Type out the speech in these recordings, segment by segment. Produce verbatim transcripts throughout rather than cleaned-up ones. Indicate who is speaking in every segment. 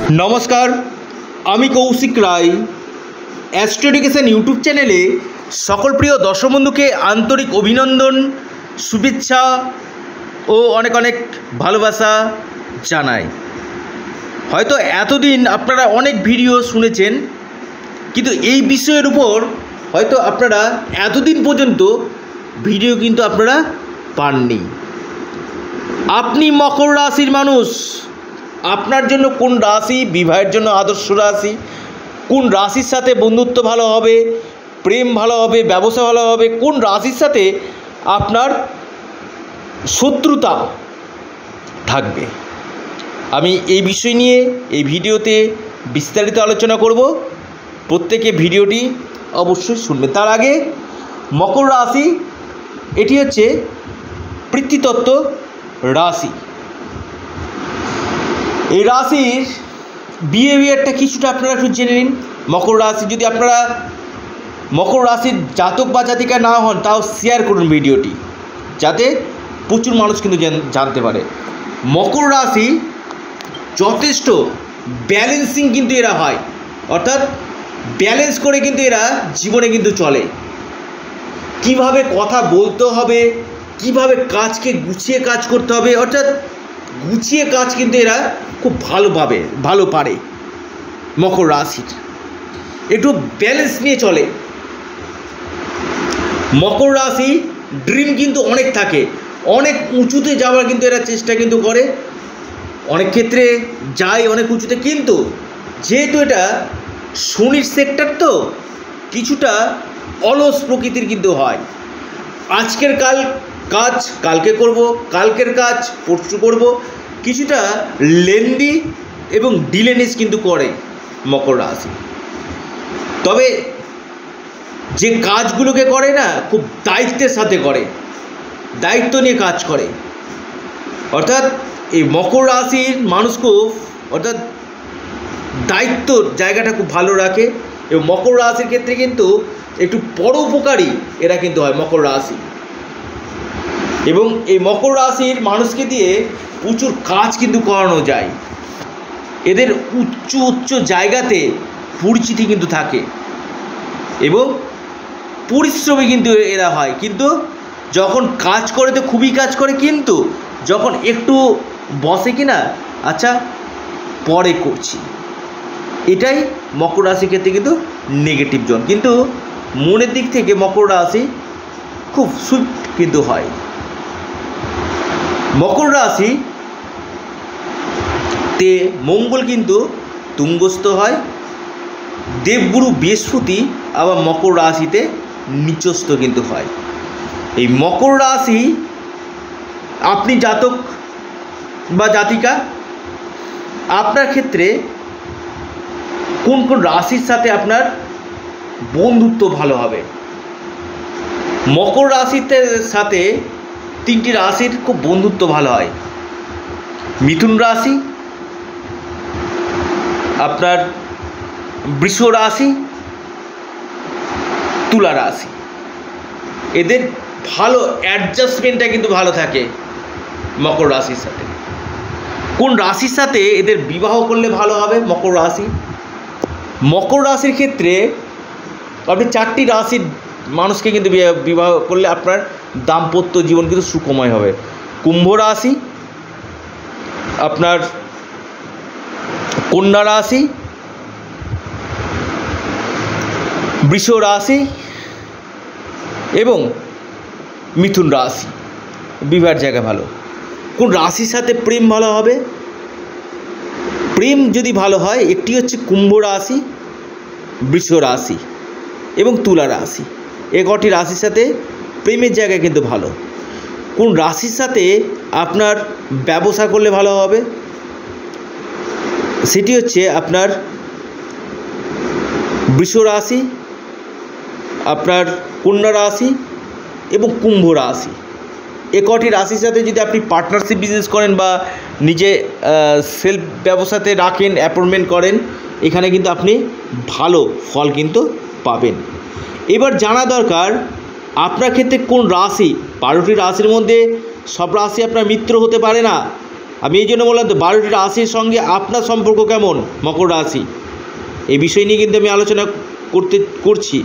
Speaker 1: नमस्कार आमी Kaushik Roy astro education YouTube चैनेले सकल प्रिय दर्शक बंधुके आंतरिक अभिनंदन शुभेच्छा और अनेक अनेक भालोबासा जानाई। हयतो एतदिन आपनारा अनेक भिडियो शुनेछेन किन्तु एई विषयेर उपर हयतो आपनारा एतदिन पर्यन्त भिडियो किन्तु आपनारा पाननि। आपनि मकर राशिर मानुष, आपनार जन्य कोन राशि विवाहेर जन्य आदर्श राशि, कोन राशिर साथे बंधुत्व भालो होबे, प्रेम भालो होबे, व्यवसा भालो होबे, कोन राशिर साथे आपनार शत्रुता थाकबे, आमी एई विषय निये एई भिडियोते विस्तारित आलोचना करब। प्रत्येके भिडियोटी अवश्यई शुनबेन। तार आगे मकर राशि एटी हच्छे पृथ्वीतत्व राशि। এই রাশির বিহেভিয়ারটা কিছুটা আপনারা একটু জেনে নিন। মকর রাশি যদি আপনারা মকর রাশির জাতক বা জাতিকা না হন তাও শেয়ার করুন ভিডিওটি, যাতে প্রচুর মানুষ কিন্তু জানতে পারে। মকর রাশি যথেষ্ট ব্যালেন্সিং কিন্তু এরা হয়, অর্থাৎ ব্যালেন্স করে কিন্তু এরা জীবনে কিন্তু চলে। কিভাবে কথা বলতে হবে, কিভাবে কাজকে গুছিয়ে কাজ করতে হবে, অর্থাৎ গুছিয়ে কাজ কিন্তু এরা খুব ভালোভাবে ভালো পারে। মকর রাশির একটু ব্যালেন্স নিয়ে চলে। মকর রাশি ড্রিম কিন্তু অনেক থাকে, অনেক উঁচুতে যাওয়ার কিন্তু এরা চেষ্টা কিন্তু করে, অনেক ক্ষেত্রে যায় অনেক উঁচুতে, কিন্তু যেহেতু এটা শনির সেক্টর তো কিছুটা অলস প্রকৃতির কিন্তু হয়। আজকের কাল কাজ কালকে করব, কালকের কাজ পরশু করব, কিছুটা লেন্দি এবং ডিলেনেস কিন্তু করে মকর রাশি। তবে যে কাজগুলোকে করে না খুব দায়িত্বের সাথে করে, দায়িত্ব নিয়ে কাজ করে, অর্থাৎ এই মকর রাশির মানুষকে অর্থাৎ দায়িত্বর জায়গাটা খুব ভালো রাখে। এবং মকর রাশির ক্ষেত্রে কিন্তু একটু পরোপকারী এরা কিন্তু হয় মকর রাশি। এবং এই মকর রাশির মানুষকে দিয়ে প্রচুর কাজ কিন্তু করানো যায়। এদের উচ্চ উচ্চ জায়গাতে পরিচিতি কিন্তু থাকে এবং পরিশ্রমী কিন্তু এরা হয়, কিন্তু যখন কাজ করে তো খুবই কাজ করে, কিন্তু যখন একটু বসে কি না আচ্ছা পরে করছি, এটাই মকর রাশির ক্ষেত্রে কিন্তু নেগেটিভ জোন। কিন্তু মনের দিক থেকে মকর রাশি খুব সুইট কিন্তু হয়। মকর রাশি তে মঙ্গল কিন্তু তুঙ্গস্থ হয়, দেবগুরু বৃহস্পতি আবার মকর রাশিতে নিচস্থ কিন্তু হয়। এই মকর রাশি আপনি জাতক বা জাতিকা, আপনার ক্ষেত্রে কোন কোন রাশির সাথে আপনার বন্ধুত্ব ভালো হবে। মকর রাশিতে সাথে তিনটি রাশির খুব বন্ধুত্ব ভালো হয়। মিথুন রাশি, আপনার বৃষ রাশি, তুলা রাশি, এদের ভালো অ্যাডজাস্টমেন্টটা কিন্তু ভালো থাকে মকর রাশির সাথে। কোন রাশির সাথে এদের বিবাহ করলে ভালো হবে মকর রাশি? মকর রাশির ক্ষেত্রে আপনি চারটি রাশির মানুষকে কিন্তু বিবাহ করলে আপনার দাম্পত্য জীবন কিন্তু সুখময় হবে। কুম্ভ রাশি, আপনার কন্যা রাশি, বৃষ রাশি এবং মিথুন রাশি বিবাহের জায়গা ভালো। কোন রাশির সাথে প্রেম ভালো হবে? প্রেম যদি ভালো হয় একটি হচ্ছে কুম্ভ রাশি, বৃষ রাশি এবং তুলা রাশি, এ কটি রাশির সাথে প্রেমের জায়গা কিন্তু ভালো। কোন রাশির সাথে আপনার ব্যবসা করলে ভালো হবে? সেটি হচ্ছে আপনার বৃষ রাশি, আপনার কন্যা রাশি এবং কুম্ভ রাশি, এ কটি রাশির সাথে যদি আপনি পার্টনারশিপ বিজনেস করেন বা নিজে সেলফ ব্যবসাতে রাখেন, অ্যাপয়েন্টমেন্ট করেন, এখানে কিন্তু আপনি ভালো ফল কিন্তু পাবেন। এবার জানা দরকার আপনার ক্ষেত্রে কোন রাশি, বারোটি রাশির মধ্যে সব রাশি আপনার মিত্র হতে পারে না, আমি এই জন্য বললাম তো বারোটি রাশির সঙ্গে আপনার সম্পর্ক কেমন মকর রাশি, এই বিষয় নিয়ে কিন্তু আমি আলোচনা করতে করছি।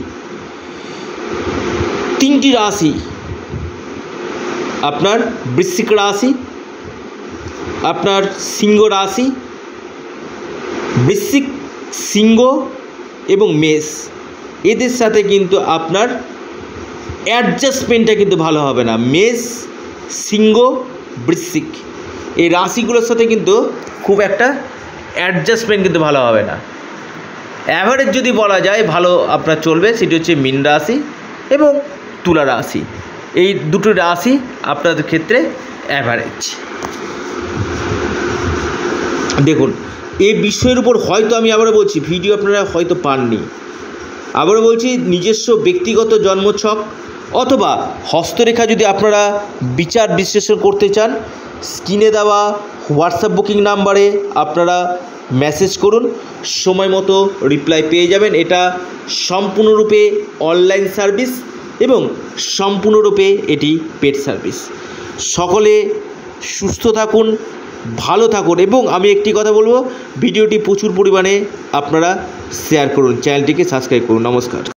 Speaker 1: তিনটি রাশি আপনার বৃশ্চিক রাশি, আপনার সিংহ রাশি, বৃশ্চিক, সিংহ এবং মেষ, এদের সাথে কিন্তু আপনার অ্যাডজাস্টমেন্টটা কিন্তু ভালো হবে না। মেষ, সিংহ, বৃশ্চিক এই রাশিগুলোর সাথে কিন্তু খুব একটা অ্যাডজাস্টমেন্ট কিন্তু ভালো হবে না। অ্যাভারেজ যদি বলা যায় ভালো আপনার চলবে, সেটি হচ্ছে মীন রাশি এবং তুলা রাশি। এই দুটো রাশি আপনাদের ক্ষেত্রে অ্যাভারেজ। দেখুন এই বিষয়ের উপর হয়তো আমি আবারও বলছি, ভিডিও আপনারা হয়তো পাননি, আবারও বলছি, নিজস্ব ব্যক্তিগত জন্মছক অথবা হস্তরেখা যদি আপনারা বিচার বিশ্লেষণ করতে চান, স্ক্রিনে দেওয়া হোয়াটসঅ্যাপ বুকিং নাম্বারে আপনারা মেসেজ করুন, সময় মতো রিপ্লাই পেয়ে যাবেন। এটা সম্পূর্ণরূপে অনলাইন সার্ভিস এবং সম্পূর্ণরূপে এটি পেড সার্ভিস। সকলে সুস্থ থাকুন, ভালো থাকুন এবং আমি একটি কথা বলবো, ভিডিওটি প্রচুর পরিমাণে আপনারা শেয়ার করুন, চ্যানেলটিকে সাবস্ক্রাইব করুন। নমস্কার।